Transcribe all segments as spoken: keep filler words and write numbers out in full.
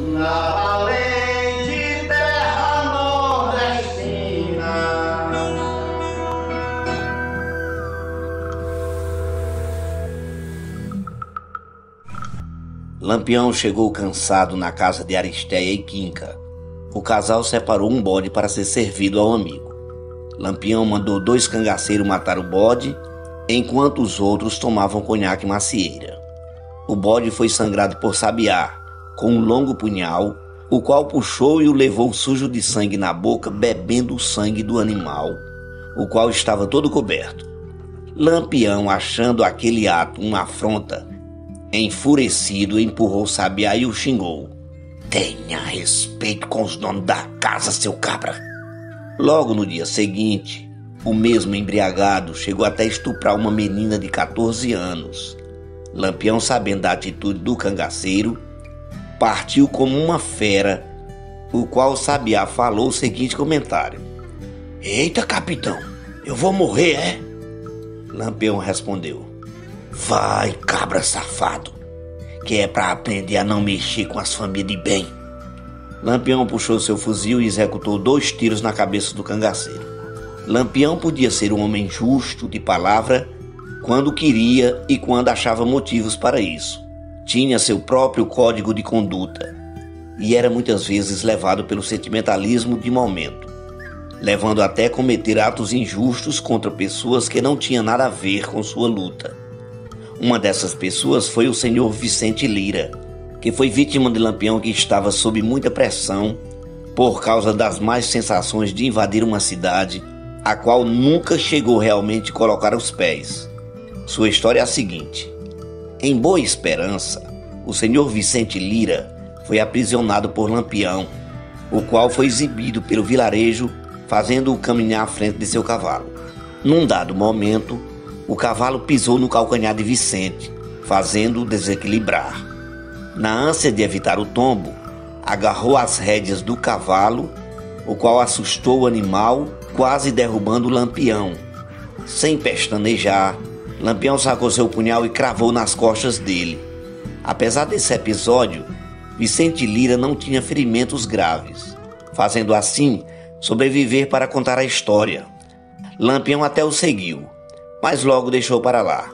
na valente terra nordestina. Lampião chegou cansado na casa de Aristéia e Quinca. O casal separou um bode para ser servido ao amigo. Lampião mandou dois cangaceiros matar o bode, enquanto os outros tomavam conhaque macieira. O bode foi sangrado por Sabiá, com um longo punhal, o qual puxou e o levou sujo de sangue na boca, bebendo o sangue do animal, o qual estava todo coberto. Lampião, achando aquele ato uma afronta, enfurecido, empurrou Sabiá e o xingou. Tenha respeito com os donos da casa, seu cabra. Logo no dia seguinte, o mesmo embriagado chegou até estuprar uma menina de quatorze anos. Lampião, sabendo da atitude do cangaceiro, partiu como uma fera, o qual Sabiá falou o seguinte comentário. Eita, capitão, eu vou morrer, é? Lampião respondeu. Vai, cabra safado, que é para aprender a não mexer com as famílias de bem. Lampião puxou seu fuzil e executou dois tiros na cabeça do cangaceiro. Lampião podia ser um homem justo de palavra quando queria e quando achava motivos para isso. Tinha seu próprio código de conduta e era muitas vezes levado pelo sentimentalismo de momento, levando até a cometer atos injustos contra pessoas que não tinham nada a ver com sua luta. Uma dessas pessoas foi o senhor Vicente Lira, que foi vítima de Lampião, que estava sob muita pressão por causa das más sensações de invadir uma cidade a qual nunca chegou realmente a colocar os pés. Sua história é a seguinte. Em Boa Esperança, o senhor Vicente Lira foi aprisionado por Lampião, o qual foi exibido pelo vilarejo, fazendo-o caminhar à frente de seu cavalo. Num dado momento, o cavalo pisou no calcanhar de Vicente, fazendo-o desequilibrar. Na ânsia de evitar o tombo, agarrou as rédeas do cavalo, o qual assustou o animal, quase derrubando o Lampião. Sem pestanejar, Lampião sacou seu punhal e cravou nas costas dele. Apesar desse episódio, Vicente Lira não tinha ferimentos graves, fazendo assim sobreviver para contar a história. Lampião até o seguiu, mas logo deixou para lá.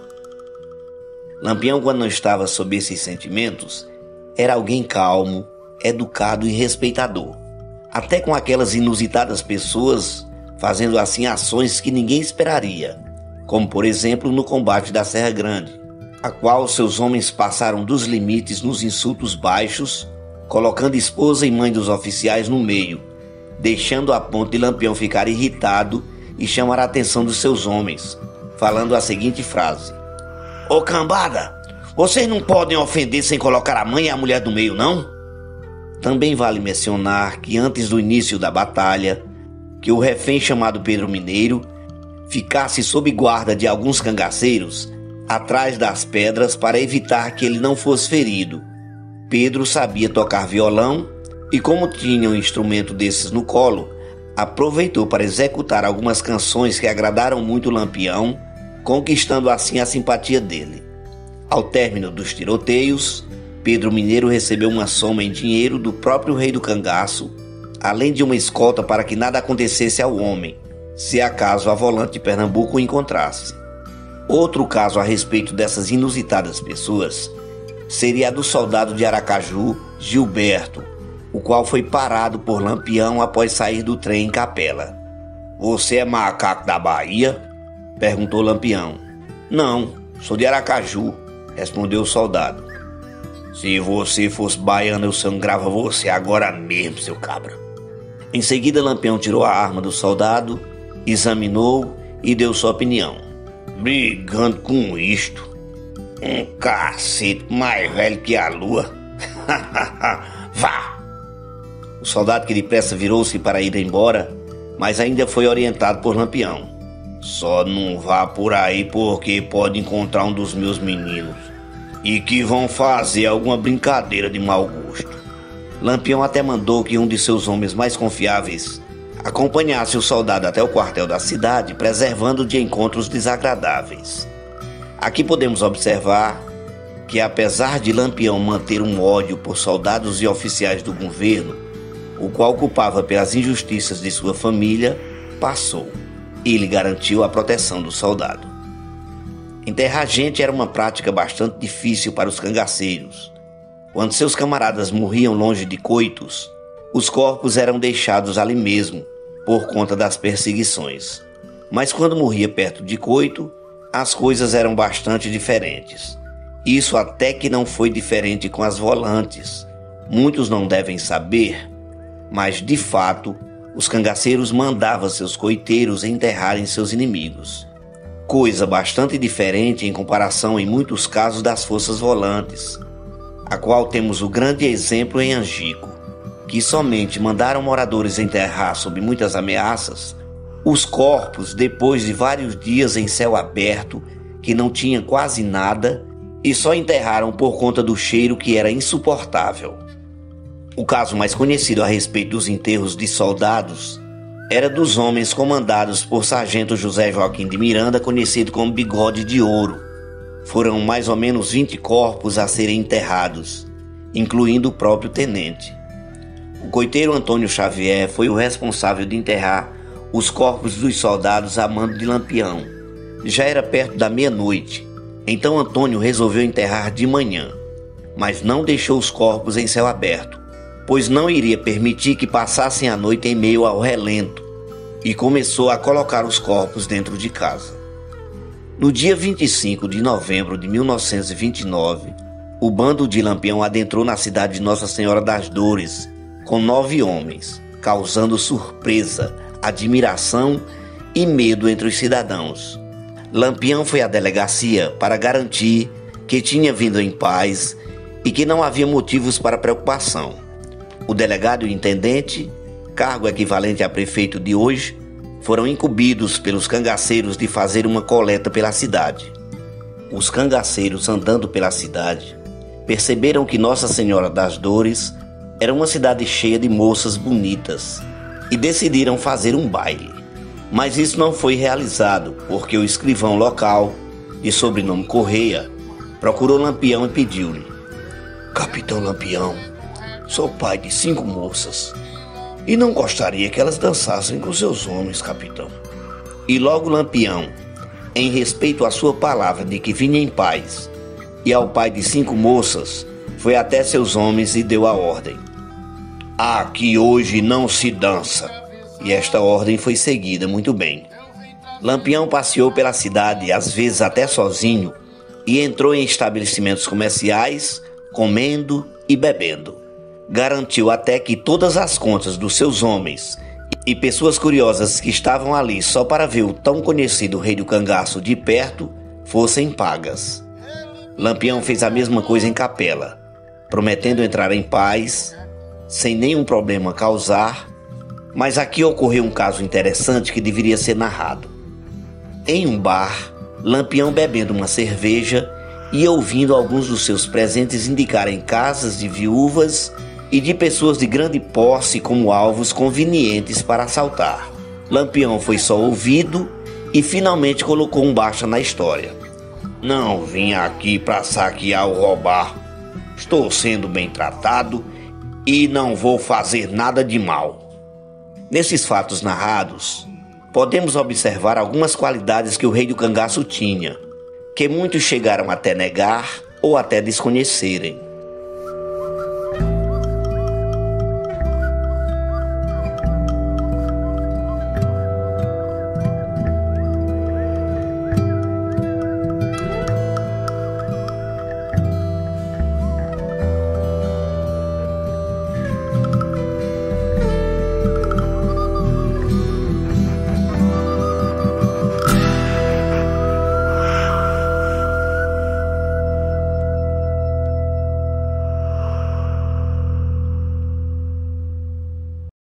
Lampião, quando não estava sob esses sentimentos, era alguém calmo, educado e respeitador, até com aquelas inusitadas pessoas, fazendo assim ações que ninguém esperaria, como por exemplo no combate da Serra Grande, a qual seus homens passaram dos limites nos insultos baixos, colocando esposa e mãe dos oficiais no meio, deixando a ponto de Lampião ficar irritado e chamar a atenção dos seus homens, falando a seguinte frase. Ô cambada, vocês não podem ofender sem colocar a mãe e a mulher no meio, não? Também vale mencionar que antes do início da batalha, que o refém chamado Pedro Mineiro ficasse sob guarda de alguns cangaceiros atrás das pedras para evitar que ele não fosse ferido. Pedro sabia tocar violão e, como tinha um instrumento desses no colo, aproveitou para executar algumas canções que agradaram muito o Lampião, conquistando assim a simpatia dele. Ao término dos tiroteios, Pedro Mineiro recebeu uma soma em dinheiro do próprio rei do cangaço, além de uma escolta para que nada acontecesse ao homem, se acaso a volante de Pernambuco o encontrasse. Outro caso a respeito dessas inusitadas pessoas seria a do soldado de Aracaju, Gilberto, o qual foi parado por Lampião após sair do trem em Capela. Você é macaco da Bahia? Perguntou Lampião. Não, sou de Aracaju, respondeu o soldado. Se você fosse baiano, eu sangrava você agora mesmo, seu cabra. Em seguida, Lampião tirou a arma do soldado, examinou e deu sua opinião. Brigando com isto, um cacete mais velho que a lua. Vá! O soldado, que depressa virou-se para ir embora, mas ainda foi orientado por Lampião. Só não vá por aí porque pode encontrar um dos meus meninos e que vão fazer alguma brincadeira de mau gosto. Lampião até mandou que um de seus homens mais confiáveis acompanhasse o soldado até o quartel da cidade, preservando de encontros desagradáveis. Aqui podemos observar que, apesar de Lampião manter um ódio por soldados e oficiais do governo, o qual culpava pelas injustiças de sua família, passou e lhe garantiu a proteção do soldado. Enterrar gente era uma prática bastante difícil para os cangaceiros. Quando seus camaradas morriam longe de coitos, os corpos eram deixados ali mesmo, por conta das perseguições. Mas quando morria perto de coito, as coisas eram bastante diferentes. Isso até que não foi diferente com as volantes. Muitos não devem saber, mas de fato, os cangaceiros mandavam seus coiteiros enterrarem seus inimigos. Coisa bastante diferente em comparação em muitos casos das forças volantes, a qual temos o grande exemplo em Angico, que somente mandaram moradores enterrar sob muitas ameaças os corpos depois de vários dias em céu aberto, que não tinha quase nada, e só enterraram por conta do cheiro que era insuportável. O caso mais conhecido a respeito dos enterros de soldados era dos homens comandados por Sargento José Joaquim de Miranda, conhecido como Bigode de Ouro. Foram mais ou menos vinte corpos a serem enterrados, incluindo o próprio tenente. O coiteiro Antônio Xavier foi o responsável de enterrar os corpos dos soldados a mando de Lampião. Já era perto da meia-noite, então Antônio resolveu enterrar de manhã, mas não deixou os corpos em céu aberto, pois não iria permitir que passassem a noite em meio ao relento, e começou a colocar os corpos dentro de casa. No dia vinte e cinco de novembro de mil novecentos e vinte e nove, o bando de Lampião adentrou na cidade de Nossa Senhora das Dores com nove homens, causando surpresa, admiração e medo entre os cidadãos. Lampião foi à delegacia para garantir que tinha vindo em paz e que não havia motivos para preocupação. O delegado e o intendente, cargo equivalente a prefeito de hoje, foram incumbidos pelos cangaceiros de fazer uma coleta pela cidade. Os cangaceiros, andando pela cidade, perceberam que Nossa Senhora das Dores era uma cidade cheia de moças bonitas e decidiram fazer um baile. Mas isso não foi realizado porque o escrivão local, de sobrenome Correia, procurou Lampião e pediu-lhe: "Capitão Lampião, sou pai de cinco moças e não gostaria que elas dançassem com seus homens, capitão." E logo Lampião, em respeito à sua palavra de que vinha em paz e ao pai de cinco moças, foi até seus homens e deu a ordem: "Aqui hoje não se dança." E esta ordem foi seguida muito bem. Lampião passeou pela cidade, às vezes até sozinho, e entrou em estabelecimentos comerciais, comendo e bebendo. Garantiu até que todas as contas dos seus homens e pessoas curiosas que estavam ali só para ver o tão conhecido rei do cangaço de perto fossem pagas. Lampião fez a mesma coisa em Capela, prometendo entrar em paz, sem nenhum problema causar. Mas aqui ocorreu um caso interessante que deveria ser narrado. Em um bar, Lampião, bebendo uma cerveja e ouvindo alguns dos seus presentes indicarem casas de viúvas e de pessoas de grande posse como alvos convenientes para assaltar. Lampião foi só ouvido e finalmente colocou um baixa na história: "Não vim aqui para saquear ou roubar. Estou sendo bem tratado e não vou fazer nada de mal." Nesses fatos narrados, podemos observar algumas qualidades que o rei do cangaço tinha, que muitos chegaram até negar ou até desconhecerem.